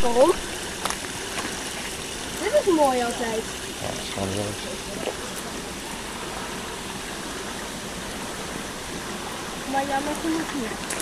Waarom? Dit is mooi altijd. Ja, dat is gewoon leuk. Maar jammer genoeg niet.